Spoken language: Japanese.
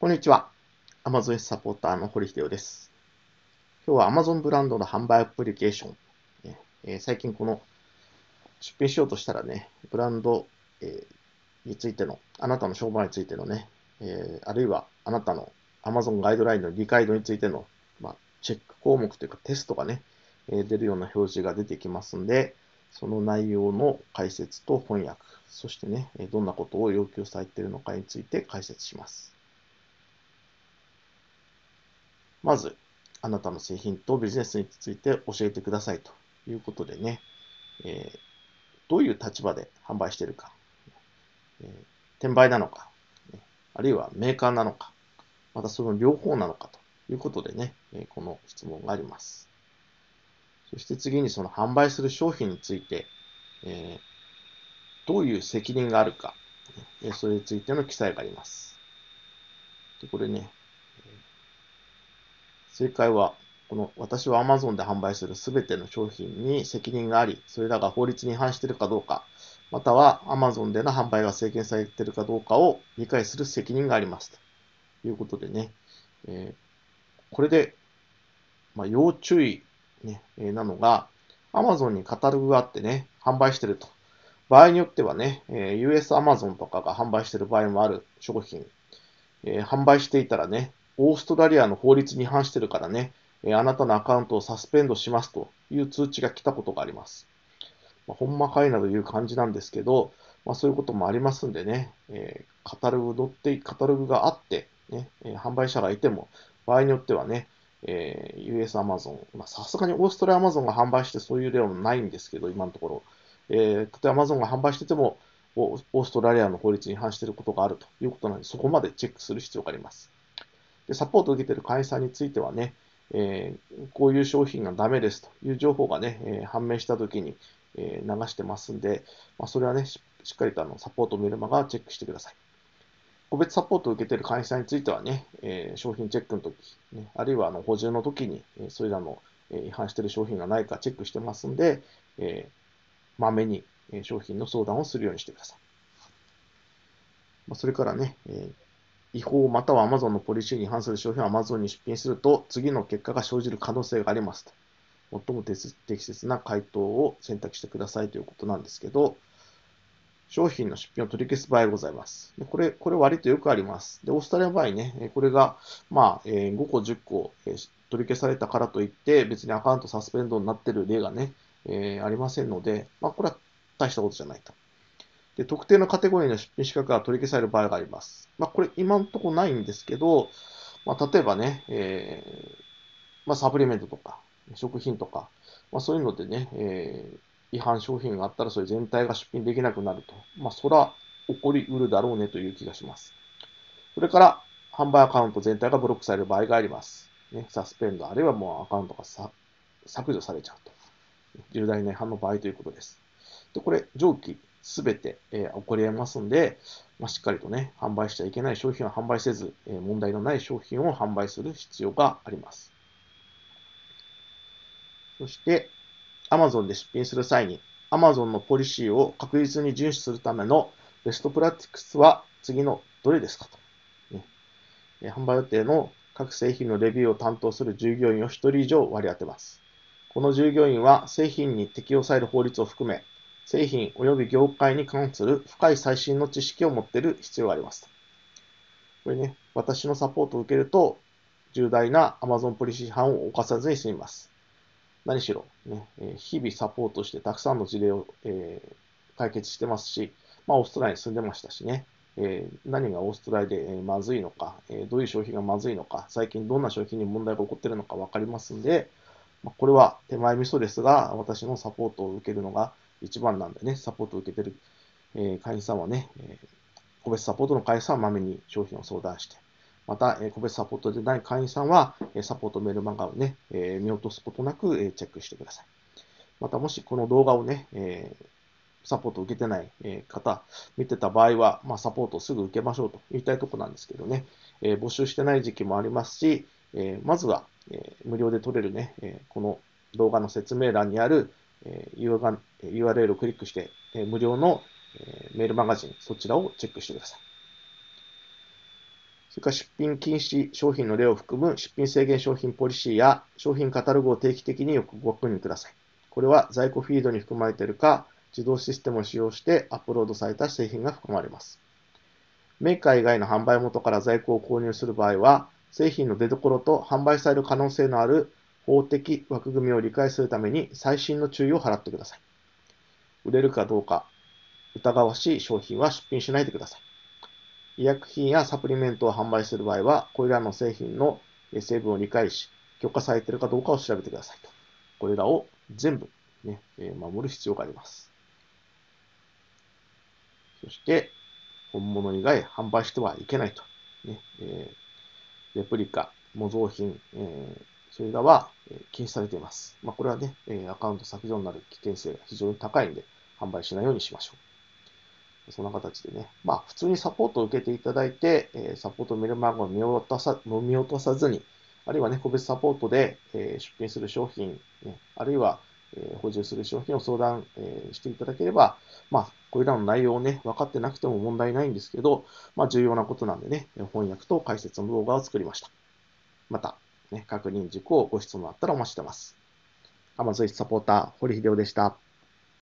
こんにちは。Amazon サポーターの堀秀夫です。今日は Amazon ブランドの販売アプリケーション。最近この出品しようとしたらね、ブランドについての、あなたの商売についてのね、あるいはあなたの Amazon ガイドラインの理解度についての、チェック項目というかテストがね、出るような表示が出てきますんで、その内容の解説と翻訳、そしてね、どんなことを要求されているのかについて解説します。まず、あなたの製品とビジネスについて教えてくださいということでね、どういう立場で販売しているか、転売なのか、あるいはメーカーなのか、またその両方なのかということでね、この質問があります。そして次にその販売する商品について、どういう責任があるか、それについての記載があります。でこれね、正解は、私は Amazon で販売するすべての商品に責任があり、それらが法律に違反しているかどうか、または Amazon での販売が制限されているかどうかを理解する責任がありますということでね、これで、要注意、ねなのが、Amazon にカタログがあってね、販売していると。場合によってはね、US Amazon とかが販売している場合もある商品、販売していたらね、オーストラリアの法律に違反してるからね、あなたのアカウントをサスペンドしますという通知が来たことがあります。ほんまかいなという感じなんですけど、そういうこともありますんでね、カタログがあって、ね、販売者がいても、場合によってはね、US Amazon、さすがにオーストラリア Amazon が販売してそういう例はないんですけど、今のところ。例えば Amazon が販売してても、オーストラリアの法律に違反していることがあるということなので、そこまでチェックする必要があります。でサポートを受けている会員さんについてはね、こういう商品がダメですという情報がね、判明したときに、流してますんで、それはね、しっかりとサポートメルマガチェックしてください。個別サポートを受けている会員さんについてはね、商品チェックの時、ね、あるいは補充の時に、それらの違反している商品がないかチェックしてますんで、まめに商品の相談をするようにしてください。それからね、違法または Amazon のポリシーに反する商品を Amazon に出品すると、次の結果が生じる可能性がありますと。最も適切な回答を選択してくださいということなんですけど、商品の出品を取り消す場合がございます。でこれ割とよくあります。で、オーストラリアの場合ね、これが、5個、10個、取り消されたからといって、別にアカウントサスペンドになっている例がね、ありませんので、これは大したことじゃないと。で、特定のカテゴリーの出品資格が取り消される場合があります。これ今のところないんですけど、例えばね、サプリメントとか、食品とか、そういうのでね、違反商品があったらそれ全体が出品できなくなると。そら起こりうるだろうねという気がします。それから、販売アカウント全体がブロックされる場合があります。ね、サスペンド、あるいはもうアカウントが削除されちゃうと。重大な違反の場合ということです。で、これ、上記すべて、起こり得ますんで、しっかりとね、販売しちゃいけない商品を販売せず、問題のない商品を販売する必要があります。そして、Amazon で出品する際に、Amazon のポリシーを確実に遵守するためのベストプラクティクスは次のどれですかと。販売予定の各製品のレビューを担当する従業員を1人以上割り当てます。この従業員は製品に適用される法律を含め、製品及び業界に関する深い最新の知識を持っている必要があります。これね、私のサポートを受けると、重大な Amazon ポリシー違反を犯さずに済みます。何しろ、ね、日々サポートしてたくさんの事例を、解決してますし、オーストラリアに住んでましたしね、何がオーストラリアでまずいのか、どういう商品がまずいのか、最近どんな商品に問題が起こっているのか分かりますんで、これは手前味噌ですが、私のサポートを受けるのが一番なんでね、サポートを受けている会員さんはね、個別サポートの会員さんはまめに商品を相談して、また、個別サポートでない会員さんは、サポートメールマガをね、見落とすことなく、チェックしてください。また、もしこの動画をね、サポートを受けてない方、見てた場合は、サポートをすぐ受けましょうと言いたいところなんですけどね、募集してない時期もありますし、まずは、無料で取れるね、この動画の説明欄にある、URL をクリックして、無料のメールマガジン、そちらをチェックしてください。 それから出品禁止商品の例を含む出品制限商品ポリシーや商品カタログを定期的にご確認ください。これは在庫フィードに含まれているか、自動システムを使用してアップロードされた製品が含まれます。メーカー以外の販売元から在庫を購入する場合は、製品の出所と販売される可能性のある法的枠組みを理解するために細心の注意を払ってください。売れるかどうか疑わしい商品は出品しないでください。医薬品やサプリメントを販売する場合は、これらの製品の成分を理解し、許可されているかどうかを調べてくださいと。これらを全部、ね、守る必要があります。そして、本物以外販売してはいけないと。ねレプリカ、模造品、それらは禁止されています。これはね、アカウント削除になる危険性が非常に高いので、販売しないようにしましょう。そんな形でね、普通にサポートを受けていただいて、サポートメール番号を見落とさずに、あるいはね、個別サポートで出品する商品、あるいは補充する商品を相談していただければ、これらの内容をね、分かってなくても問題ないんですけど、重要なことなんでね、翻訳と解説の動画を作りました。また、確認事項、ご質問あったらお待ちしてます。Amazon サポーター、堀秀夫でした。